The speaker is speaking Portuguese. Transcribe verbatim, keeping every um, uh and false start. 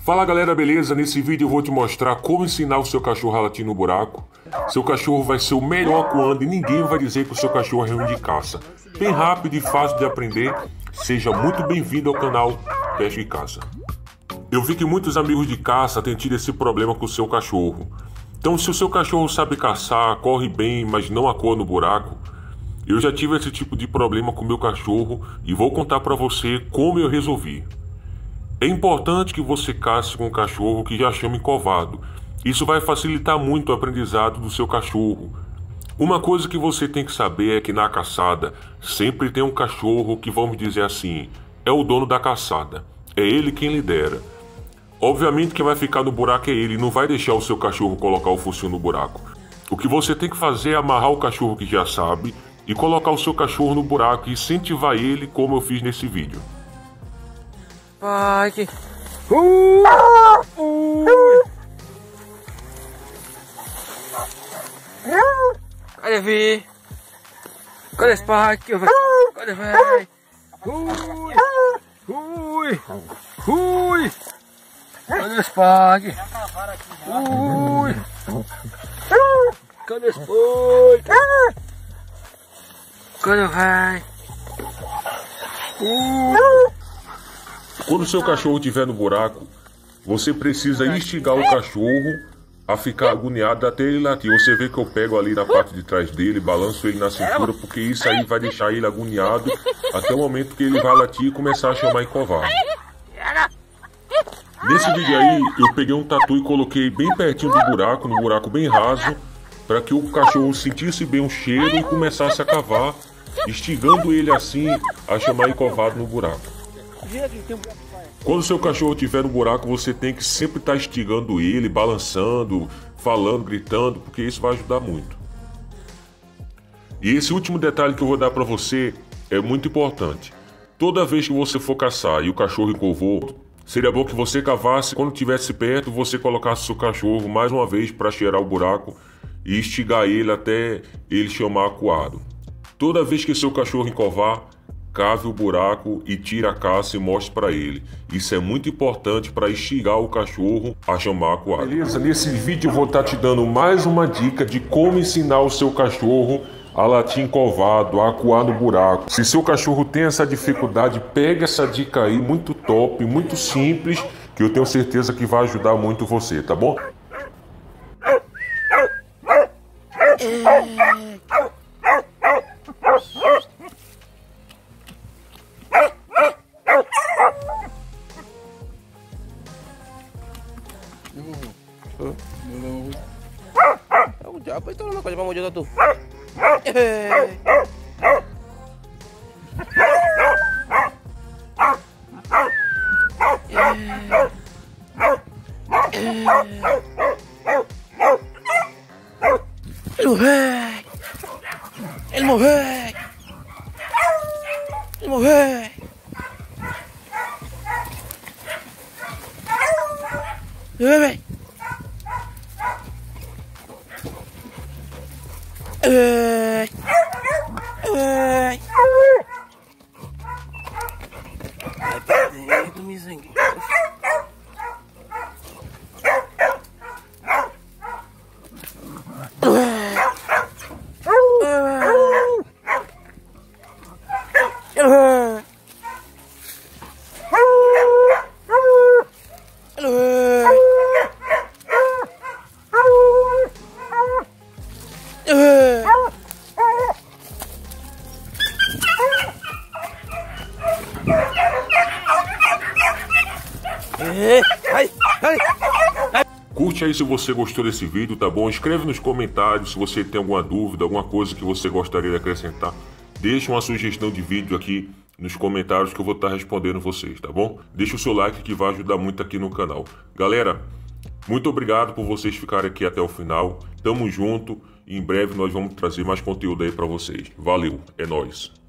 Fala galera, beleza? Nesse vídeo eu vou te mostrar como ensinar o seu cachorro a latir no buraco. Seu cachorro vai ser o melhor acuando e ninguém vai dizer que o seu cachorro é ruim de caça. Bem rápido e fácil de aprender. Seja muito bem-vindo ao canal Pesca e Caça. Eu vi que muitos amigos de caça têm tido esse problema com o seu cachorro. Então, se o seu cachorro sabe caçar, corre bem, mas não acoa no buraco, eu já tive esse tipo de problema com o meu cachorro e vou contar para você como eu resolvi. É importante que você casse com um cachorro que já chama encovado. Isso vai facilitar muito o aprendizado do seu cachorro. Uma coisa que você tem que saber é que na caçada sempre tem um cachorro que, vamos dizer assim, é o dono da caçada. É ele quem lidera. Obviamente quem vai ficar no buraco é ele, não vai deixar o seu cachorro colocar o focinho no buraco. O que você tem que fazer é amarrar o cachorro que já sabe e colocar o seu cachorro no buraco e incentivar ele como eu fiz nesse vídeo. Vai que... Uh! Uh! Cadê, Vi? Cadê esse Spike? Cadê, véi? Ui! Ui! Ui! Cadê o Spike? Ui! Cadê o Spike? Cadê o véi? Ui! Quando o seu cachorro estiver no buraco, você precisa instigar o cachorro a ficar agoniado até ele latir. Você vê que eu pego ali na parte de trás dele, balanço ele na cintura, porque isso aí vai deixar ele agoniado até o momento que ele vai latir e começar a chamar encovado. Nesse vídeo aí, eu peguei um tatu e coloquei bem pertinho do buraco, no buraco bem raso, para que o cachorro sentisse bem o cheiro e começasse a cavar, instigando ele assim a chamar encovado no buraco. Quando o seu cachorro estiver no buraco, você tem que sempre estar instigando ele, balançando, falando, gritando, porque isso vai ajudar muito. E esse último detalhe que eu vou dar para você é muito importante. Toda vez que você for caçar e o cachorro encovou, seria bom que você cavasse, quando estivesse perto, você colocasse o seu cachorro mais uma vez para cheirar o buraco e instigar ele até ele chamar acuado. Toda vez que seu cachorro encovar, cave o buraco e tira a caça e mostre para ele. Isso é muito importante para instigar o cachorro a chamar acuado. Beleza, nesse vídeo eu vou estar te dando mais uma dica de como ensinar o seu cachorro a latir encovado, a acuar no buraco. Se seu cachorro tem essa dificuldade, pega essa dica aí, muito top, muito simples, que eu tenho certeza que vai ajudar muito você, tá bom? O diabo está uma coisa para morder tu. Ele morreu! Ele morreu! Ele morreu! Ele morreu! Ai, ai, vai pra dentro, misangue. Curte aí se você gostou desse vídeo, tá bom? Escreve nos comentários se você tem alguma dúvida, alguma coisa que você gostaria de acrescentar. Deixa uma sugestão de vídeo aqui nos comentários que eu vou estar respondendo vocês, tá bom? Deixa o seu like que vai ajudar muito aqui no canal. Galera, muito obrigado por vocês ficarem aqui até o final. Tamo junto e em breve nós vamos trazer mais conteúdo aí pra vocês. Valeu, é nóis!